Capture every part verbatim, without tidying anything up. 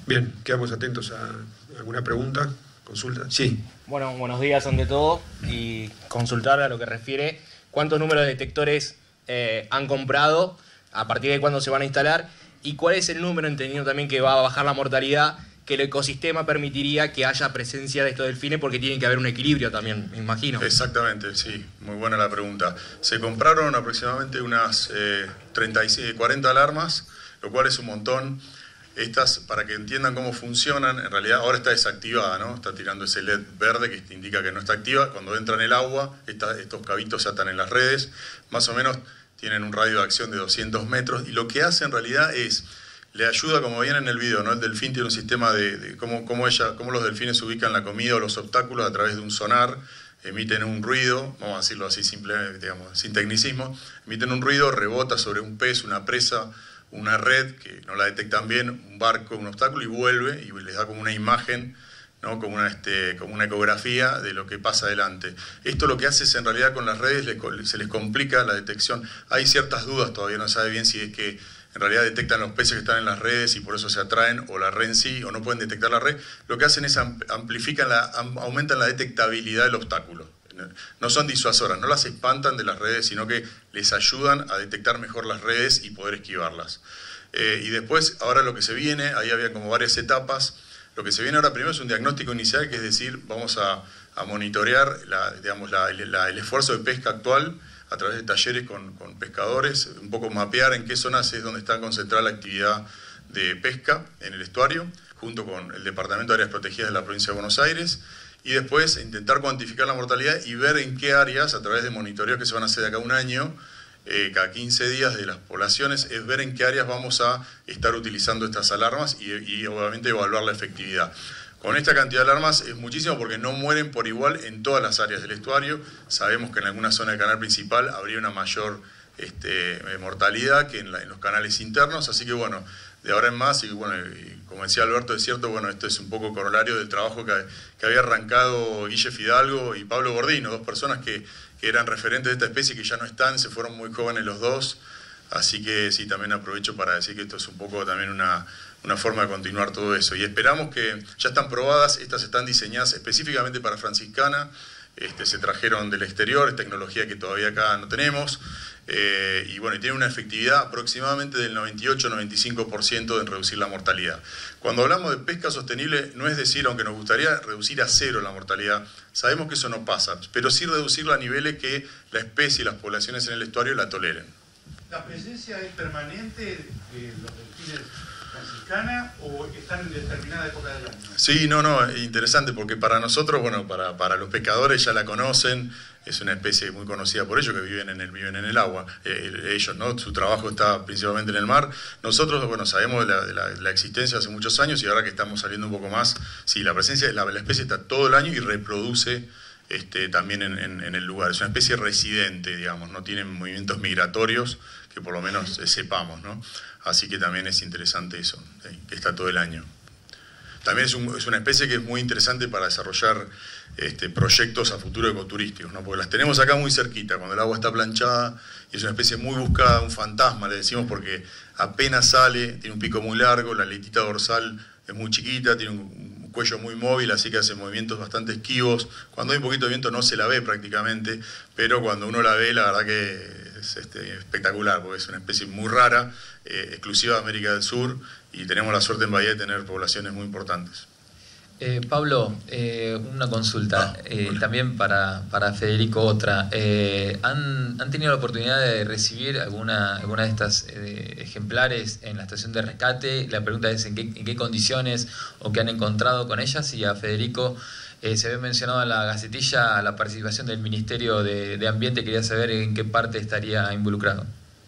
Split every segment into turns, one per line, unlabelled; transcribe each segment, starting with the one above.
Bien, quedamos atentos a alguna pregunta, consulta. Sí.
Bueno, buenos días ante todo, y consultar a lo que refiere cuántos números de detectores eh, han comprado, a partir de cuándo se van a instalar, y cuál es el número, entendiendo también que va a bajar la mortalidad, que el ecosistema permitiría que haya presencia de estos delfines, porque tiene que haber un equilibrio también, me imagino.
Exactamente, sí, muy buena la pregunta. Se compraron aproximadamente unas eh, treinta y seis, cuarenta alarmas, lo cual es un montón. Estas, para que entiendan cómo funcionan, en realidad ahora está desactivada, ¿no? Está tirando ese L E D verde que indica que no está activa. Cuando entra en el agua, esta, estos cabitos se atan en las redes, más o menos tienen un radio de acción de doscientos metros, y lo que hace en realidad es, le ayuda, como viene en el video, ¿no? El delfín tiene un sistema de, de cómo, cómo, ella, cómo los delfines ubican la comida o los obstáculos a través de un sonar, emiten un ruido, vamos a decirlo así, simple, digamos, sin tecnicismo, emiten un ruido, rebota sobre un pez, una presa, una red que no la detectan bien, un barco, un obstáculo, y vuelve y les da como una imagen, ¿no? como, una, este, como una ecografía de lo que pasa adelante. Esto lo que hace es, en realidad, con las redes les, se les complica la detección. Hay ciertas dudas, todavía no se sabe bien si es que en realidad detectan los peces que están en las redes y por eso se atraen, o la red en sí, o no pueden detectar la red. Lo que hacen es amplifican la, aumentan la detectabilidad del obstáculo. No son disuasoras, no las espantan de las redes, sino que les ayudan a detectar mejor las redes y poder esquivarlas. Eh, y después, ahora lo que se viene, ahí había como varias etapas. Lo que se viene ahora primero es un diagnóstico inicial, que es decir, vamos a, a monitorear la, digamos, la, la, el esfuerzo de pesca actual a través de talleres con, con pescadores, un poco mapear en qué zonas es donde está concentrada la actividad de pesca en el estuario, junto con el Departamento de Áreas Protegidas de la Provincia de Buenos Aires, y después intentar cuantificar la mortalidad y ver en qué áreas, a través de monitoreos que se van a hacer de acá a un año, eh, cada quince días de las poblaciones, es ver en qué áreas vamos a estar utilizando estas alarmas y, y obviamente evaluar la efectividad. Con esta cantidad de alarmas es muchísimo, porque no mueren por igual en todas las áreas del estuario. Sabemos que en alguna zona del canal principal habría una mayor este, mortalidad que en, la, en los canales internos, así que bueno, de ahora en más, y bueno, y como decía Alberto, es cierto, bueno, esto es un poco corolario del trabajo que, que había arrancado Guille Fidalgo y Pablo Gordino, dos personas que, que eran referentes de esta especie, que ya no están, se fueron muy jóvenes los dos, así que sí, también aprovecho para decir que esto es un poco también una, una forma de continuar todo eso, y esperamos que ya están probadas, estas están diseñadas específicamente para franciscana, este, se trajeron del exterior, es tecnología que todavía acá no tenemos, Eh, y bueno, y tiene una efectividad aproximadamente del noventa y ocho a noventa y cinco por ciento en reducir la mortalidad. Cuando hablamos de pesca sostenible, no es decir, aunque nos gustaría reducir a cero la mortalidad, sabemos que eso no pasa, pero sí reducirla a niveles que la especie y las poblaciones en el estuario la toleren.
¿La presencia es permanente de los delfines franciscana o están en determinada época del año?
Sí, no, no, es interesante, porque para nosotros, bueno, para, para los pescadores ya la conocen, es una especie muy conocida por ellos, que viven en el, viven en el agua, eh, ellos, ¿no? Su trabajo está principalmente en el mar. Nosotros, bueno, sabemos de la, de, la, de la existencia hace muchos años, y ahora que estamos saliendo un poco más, sí, la presencia, la, la especie está todo el año y reproduce este, también en, en, en el lugar. Es una especie residente, digamos, no tienen movimientos migratorios, que por lo menos eh, sepamos, ¿no? Así que también es interesante eso, ¿sí? Que está todo el año. También es, un, es una especie que es muy interesante para desarrollar este, proyectos a futuro ecoturísticos, ¿no? Porque las tenemos acá muy cerquita, cuando el agua está planchada, y es una especie muy buscada, un fantasma, le decimos, porque apenas sale, tiene un pico muy largo, la aletita dorsal es muy chiquita, tiene un, un cuello muy móvil, así que hace movimientos bastante esquivos. Cuando hay un poquito de viento no se la ve prácticamente, pero cuando uno la ve, la verdad que es este, espectacular, porque es una especie muy rara, eh, exclusiva de América del Sur, y tenemos la suerte en Bahía de tener poblaciones muy importantes.
Eh, Pablo, eh, una consulta, ah, eh, bueno. también para, para Federico otra. Eh, ¿han, ¿Han tenido la oportunidad de recibir alguna, alguna de estas eh, ejemplares en la estación de rescate? La pregunta es en qué, en qué condiciones o qué han encontrado con ellas. Y a Federico, eh, se había mencionado en la Gacetilla la participación del Ministerio de, de Ambiente, quería saber en qué parte estaría involucrado.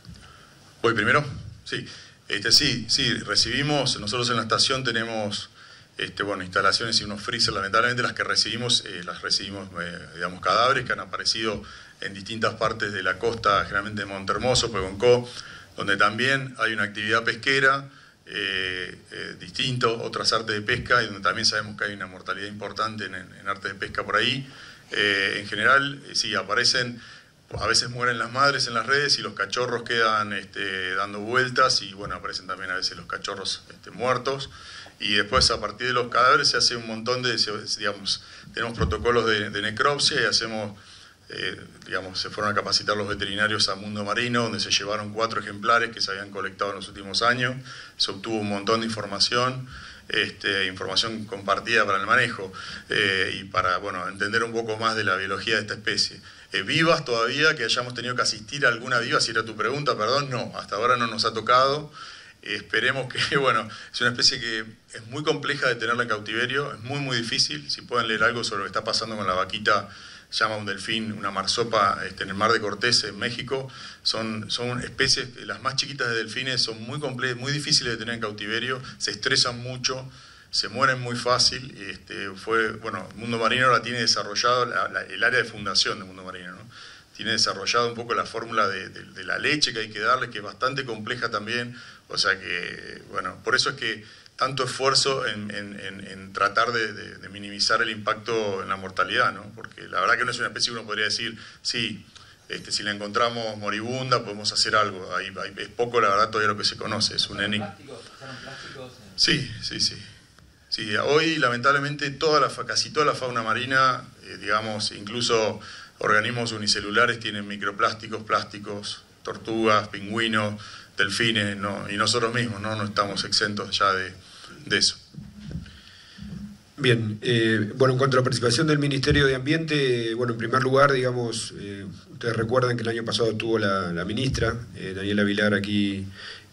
¿Voy primero? Sí. Este, sí, sí, recibimos, nosotros en la estación tenemos este, bueno, instalaciones y unos freezers, lamentablemente las que recibimos, eh, las recibimos, eh, digamos, cadáveres que han aparecido en distintas partes de la costa, generalmente en Montermoso, Pehuenco, donde también hay una actividad pesquera, eh, eh, distinto, otras artes de pesca, y donde también sabemos que hay una mortalidad importante en, en artes de pesca por ahí. Eh, en general, eh, sí, aparecen... A veces mueren las madres en las redes y los cachorros quedan este, dando vueltas, y bueno, aparecen también a veces los cachorros este, muertos. y después a partir de los cadáveres se hace un montón de, digamos, tenemos protocolos de, de necropsia y hacemos, eh, digamos, se fueron a capacitar los veterinarios a Mundo Marino, donde se llevaron cuatro ejemplares que se habían colectado en los últimos años, se obtuvo un montón de información, este, información compartida para el manejo eh, y para, bueno, entender un poco más de la biología de esta especie. Eh, vivas todavía, que hayamos tenido que asistir a alguna viva, si era tu pregunta, perdón, no, hasta ahora no nos ha tocado. Eh, esperemos que, bueno, es una especie que es muy compleja de tenerla en cautiverio, es muy muy difícil. Si pueden leer algo sobre lo que está pasando con la vaquita, se llama un delfín, una marsopa este, en el Mar de Cortés, en México, son, son especies, las más chiquitas de delfines son muy complejas, muy difíciles de tener en cautiverio, se estresan mucho, se mueren muy fácil. Este, fue, bueno, Mundo Marino ahora tiene desarrollado la, la, el área de fundación de Mundo Marino, ¿no? Tiene desarrollado un poco la fórmula de, de, de la leche que hay que darle, que es bastante compleja también. O sea que, bueno, por eso es que tanto esfuerzo en, en, en, en tratar de, de, de minimizar el impacto en la mortalidad, ¿no? Porque la verdad que no es una especie que uno podría decir, sí, este, si la encontramos moribunda podemos hacer algo. Ahí, ahí es poco, la verdad, todavía lo que se conoce. Es un enigma. Sí, sí, sí. Sí, hoy lamentablemente toda la, casi toda la fauna marina, eh, digamos, incluso organismos unicelulares tienen microplásticos, plásticos, tortugas, pingüinos, delfines, ¿no? Y nosotros mismos no, no estamos exentos ya de, de eso.
Bien, eh, bueno, en cuanto a la participación del Ministerio de Ambiente, bueno, en primer lugar, digamos, eh, ustedes recuerdan que el año pasado estuvo la, la ministra, eh, Daniela Vilar, aquí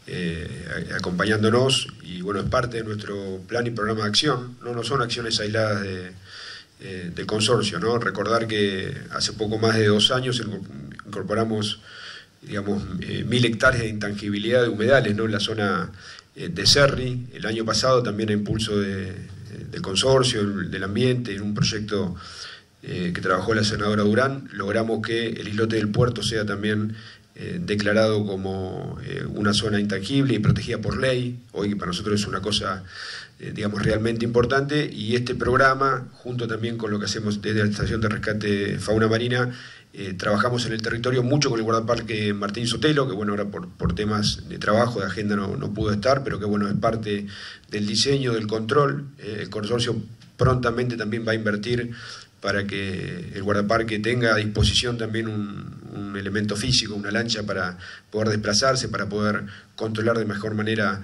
eh, acompañándonos, y bueno, es parte de nuestro plan y programa de acción, no, no son acciones aisladas de, eh, del consorcio, ¿no? Recordar que hace poco más de dos años incorporamos, digamos, eh, mil hectáreas de intangibilidad de humedales, ¿no? En la zona eh, de Cerri. El año pasado también a impulso de, del consorcio, del ambiente, en un proyecto eh, que trabajó la senadora Durán, logramos que el islote del puerto sea también eh, declarado como eh, una zona intangible y protegida por ley. Hoy para nosotros es una cosa, eh, digamos, realmente importante, y este programa, junto también con lo que hacemos desde la Estación de Rescate Fauna Marina, Eh, trabajamos en el territorio mucho con el guardaparque Martín Sotelo, que bueno, ahora por, por temas de trabajo, de agenda no, no pudo estar, pero que bueno, es parte del diseño, del control. Eh, el consorcio prontamente también va a invertir para que el guardaparque tenga a disposición también un, un elemento físico, una lancha para poder desplazarse, para poder controlar de mejor manera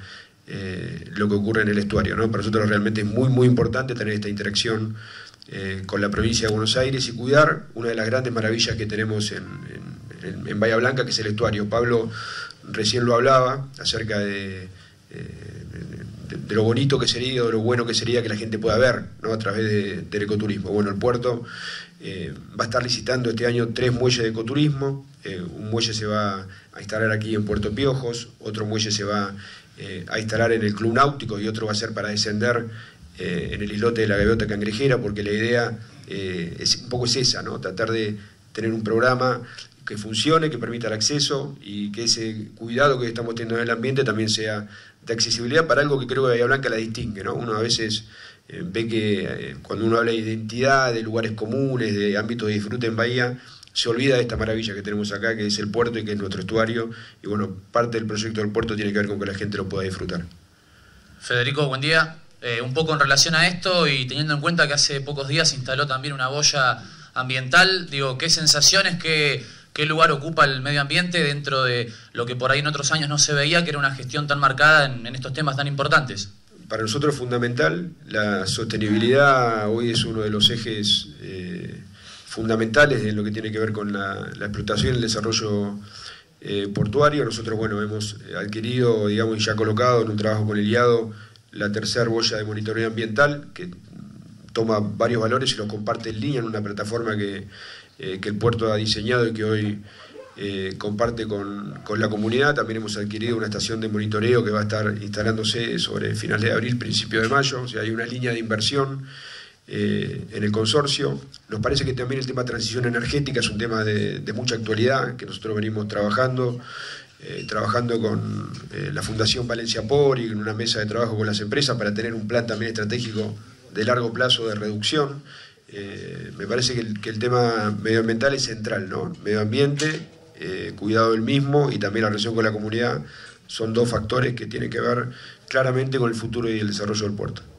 eh, lo que ocurre en el estuario, ¿no? Para nosotros realmente es muy muy importante tener esta interacción Eh, con la provincia de Buenos Aires y cuidar una de las grandes maravillas que tenemos en, en, en Bahía Blanca, que es el estuario. Pablo recién lo hablaba acerca de, eh, de, de lo bonito que sería, de lo bueno que sería que la gente pueda ver, ¿no? A través de, del ecoturismo. Bueno, el puerto eh, va a estar licitando este año tres muelles de ecoturismo. Eh, un muelle se va a instalar aquí en Puerto Piojos, otro muelle se va eh, a instalar en el Club Náutico y otro va a ser para descender Eh, en el islote de la Gaviota Cangrejera, porque la idea eh, es, un poco es esa, ¿no? Tratar de tener un programa que funcione, que permita el acceso y que ese cuidado que estamos teniendo en el ambiente también sea de accesibilidad para algo que creo que Bahía Blanca la distingue, ¿no? Uno a veces eh, ve que eh, cuando uno habla de identidad, de lugares comunes, de ámbitos de disfrute en Bahía, se olvida de esta maravilla que tenemos acá, que es el puerto y que es nuestro estuario, y bueno, parte del proyecto del puerto tiene que ver con que la gente lo pueda disfrutar.
Federico, buen día. Eh, un poco en relación a esto y teniendo en cuenta que hace pocos días se instaló también una boya ambiental, digo, ¿qué sensaciones, qué, qué lugar ocupa el medio ambiente dentro de lo que por ahí en otros años no se veía, que era una gestión tan marcada en, en estos temas tan importantes?
Para nosotros es fundamental, la sostenibilidad hoy es uno de los ejes eh, fundamentales en lo que tiene que ver con la, la explotación y el desarrollo eh, portuario. Nosotros, bueno, hemos adquirido, digamos, y ya colocado en un trabajo con el I A D O la tercera boya de monitoreo ambiental, que toma varios valores y los comparte en línea en una plataforma que, eh, que el puerto ha diseñado y que hoy eh, comparte con, con la comunidad. También hemos adquirido una estación de monitoreo que va a estar instalándose sobre finales de abril, principio de mayo. O sea, hay una línea de inversión eh, en el consorcio. Nos parece que también el tema de transición energética es un tema de, de mucha actualidad, que nosotros venimos trabajando. Eh, trabajando con eh, la Fundación Valencia Por y en una mesa de trabajo con las empresas para tener un plan también estratégico de largo plazo de reducción. Eh, me parece que el, que el tema medioambiental es central, ¿no? Medio ambiente, eh, cuidado del mismo y también la relación con la comunidad son dos factores que tienen que ver claramente con el futuro y el desarrollo del puerto.